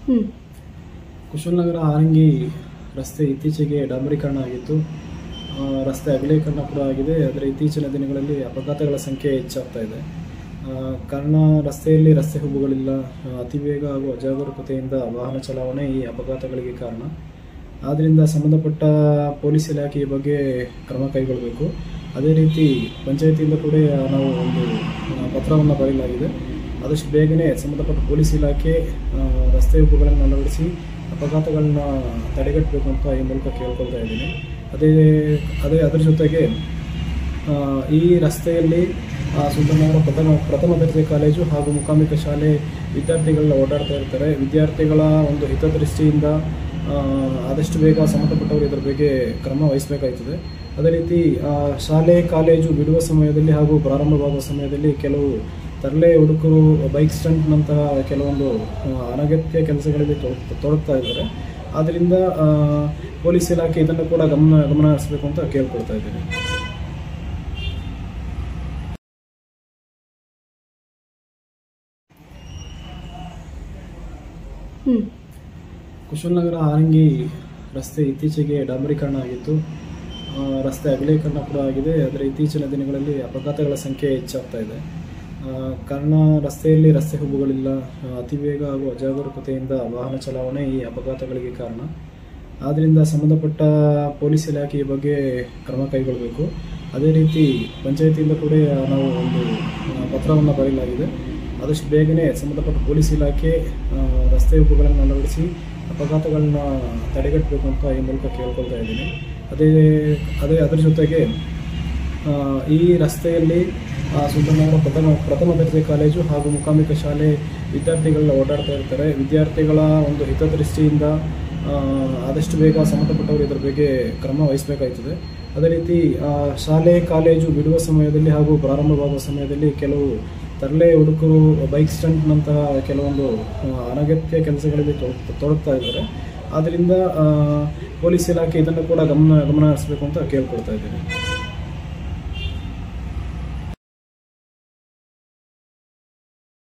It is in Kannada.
ಕುಶಾಲನಗರ ಹಾರಂಗಿ ರಸ್ತೆ ಇತ್ತೀಚೆಗೆ ಡಾಂಬರೀಕರಣ ಆಗಿತ್ತು. ರಸ್ತೆ ಅಗಲೀಕರಣ ಕೂಡ ಆಗಿದೆ. ಆದರೆ ಇತ್ತೀಚಿನ ದಿನಗಳಲ್ಲಿ ಅಪಘಾತಗಳ ಸಂಖ್ಯೆ ಹೆಚ್ಚಾಗ್ತಾ ಇದೆ. ಕಾರಣ ರಸ್ತೆಯಲ್ಲಿ ರಸ್ತೆ ಹುಬ್ಬುಗಳಿಲ್ಲ, ಅತಿ ವೇಗ ಹಾಗೂ ಅಜಾಗರೂಕತೆಯಿಂದ ವಾಹನ ಚಲಾವಣೆ ಈ ಅಪಘಾತಗಳಿಗೆ ಕಾರಣ. ಆದ್ದರಿಂದ ಸಂಬಂಧಪಟ್ಟ ಪೊಲೀಸ್ ಇಲಾಖೆ ಈ ಬಗ್ಗೆ ಕ್ರಮ ಕೈಗೊಳ್ಳಬೇಕು. ಅದೇ ರೀತಿ ಪಂಚಾಯತಿಯಿಂದ ಕೂಡ ನಾವು ಒಂದು ಪತ್ರವನ್ನು ಬರೆಯಲಾಗಿದೆ. ಆದಷ್ಟು ಬೇಗನೆ ಸಂಬಂಧಪಟ್ಟ ಪೊಲೀಸ್ ಇಲಾಖೆ ರಸ್ತೆ ಹುಬ್ಬುಗಳನ್ನು ಅಳವಡಿಸಿ ಅಪಘಾತಗಳನ್ನ ತಡೆಗಟ್ಟಬೇಕು ಅಂತ ಈ ಮೂಲಕ ಕೇಳ್ಕೊಳ್ತಾ ಇದ್ದೀನಿ. ಅದರ ಜೊತೆಗೆ ಈ ರಸ್ತೆಯಲ್ಲಿ ಸುಂದರನಗರ ಪ್ರಥಮ ದರ್ಜೆ ಕಾಲೇಜು ಹಾಗೂ ಮುಖಾಮಿಕ ಶಾಲೆ ವಿದ್ಯಾರ್ಥಿಗಳನ್ನ ಓಡಾಡ್ತಾ ಇರ್ತಾರೆ. ವಿದ್ಯಾರ್ಥಿಗಳ ಒಂದು ಹಿತದೃಷ್ಟಿಯಿಂದ ಆದಷ್ಟು ಬೇಗ ಸಂಬಂಧಪಟ್ಟವರು ಇದರ ಬಗ್ಗೆ ಕ್ರಮ ವಹಿಸಬೇಕಾಗ್ತದೆ. ಅದೇ ರೀತಿ ಶಾಲೆ ಕಾಲೇಜು ಬಿಡುವ ಸಮಯದಲ್ಲಿ ಹಾಗೂ ಪ್ರಾರಂಭವಾಗುವ ಸಮಯದಲ್ಲಿ ಕೆಲವು ತರಲೆ ಹುಡುಗರು ಬೈಕ್ ಸ್ಟಂಟ್ನಂತಹ ಕೆಲವೊಂದು ಅನಗತ್ಯ ಕೆಲಸಗಳಲ್ಲಿ ತೊಡಗ್ತಾ ಇದ್ದಾರೆ. ಆದ್ದರಿಂದ ಪೊಲೀಸ್ ಇಲಾಖೆ ಇದನ್ನು ಕೂಡ ಗಮನ ಹರಿಸಬೇಕು ಅಂತ ಕೇಳ್ಕೊಳ್ತಾ ಇದ್ದೀನಿ. ಕುಶಾಲನಗರ ಹಾರಂಗಿ ರಸ್ತೆ ಇತ್ತೀಚೆಗೆ ಡಾಂಬರೀಕರಣ ಆಗಿತ್ತು. ರಸ್ತೆ ಅಗಲೀಕರಣ ಕೂಡ ಆಗಿದೆ. ಆದರೆ ಇತ್ತೀಚಿನ ದಿನಗಳಲ್ಲಿ ಅಪಘಾತಗಳ ಸಂಖ್ಯೆ ಹೆಚ್ಚಾಗ್ತಾ ಇದೆ. ಕಾರಣ ರಸ್ತೆಯಲ್ಲಿ ರಸ್ತೆ ಹುಬ್ಬುಗಳಿಲ್ಲ, ಅತಿ ವೇಗ ಹಾಗೂ ಅಜಾಗರೂಕತೆಯಿಂದ ವಾಹನ ಚಲಾವಣೆ ಈ ಅಪಘಾತಗಳಿಗೆ ಕಾರಣ. ಆದ್ದರಿಂದ ಸಂಬಂಧಪಟ್ಟ ಪೊಲೀಸ್ ಇಲಾಖೆ ಈ ಬಗ್ಗೆ ಕ್ರಮ ಕೈಗೊಳ್ಳಬೇಕು. ಅದೇ ರೀತಿ ಪಂಚಾಯತಿಯಿಂದ ಕೂಡ ನಾವು ಒಂದು ಪತ್ರವನ್ನು ಬರೆಯಲಾಗಿದೆ. ಆದಷ್ಟು ಬೇಗನೆ ಸಂಬಂಧಪಟ್ಟ ಪೊಲೀಸ್ ಇಲಾಖೆ ರಸ್ತೆ ಹುಬ್ಬುಗಳನ್ನು ಅಳವಡಿಸಿ ಅಪಘಾತಗಳನ್ನ ತಡೆಗಟ್ಟಬೇಕು ಅಂತ ಈ ಮೂಲಕ ಕೇಳ್ಕೊಳ್ತಾ ಇದ್ದೀನಿ. ಅದರ ಜೊತೆಗೆ ಈ ರಸ್ತೆಯಲ್ಲಿ ಸುಂದರನಗರ ಪ್ರಥಮ ದರ್ಜೆ ಕಾಲೇಜು ಹಾಗೂ ಮುಖಾಮಿಕ ಶಾಲೆ ವಿದ್ಯಾರ್ಥಿಗಳನ್ನ ಓಡಾಡ್ತಾ ಇರ್ತಾರೆ. ವಿದ್ಯಾರ್ಥಿಗಳ ಒಂದು ಹಿತದೃಷ್ಟಿಯಿಂದ ಆದಷ್ಟು ಬೇಗ ಸಂಬಂಧಪಟ್ಟವರು ಇದರ ಬಗ್ಗೆ ಕ್ರಮ ವಹಿಸಬೇಕಾಗ್ತದೆ. ಅದೇ ರೀತಿ ಶಾಲೆ ಕಾಲೇಜು ಬಿಡುವ ಸಮಯದಲ್ಲಿ ಹಾಗೂ ಪ್ರಾರಂಭವಾಗುವ ಸಮಯದಲ್ಲಿ ಕೆಲವು ತರಲೆ ಹುಡುಗರು ಬೈಕ್ ಸ್ಟಂಟ್ನಂತಹ ಕೆಲವೊಂದು ಅನಗತ್ಯ ಕೆಲಸಗಳಲ್ಲಿ ತೊಡಗ್ತಾ ಇದ್ದಾರೆ. ಆದ್ದರಿಂದ ಪೊಲೀಸ್ ಇಲಾಖೆ ಇದನ್ನು ಕೂಡ ಗಮನ ಹರಿಸಬೇಕು ಅಂತ ಕೇಳ್ಕೊಳ್ತಾ ಇದ್ದೀನಿ.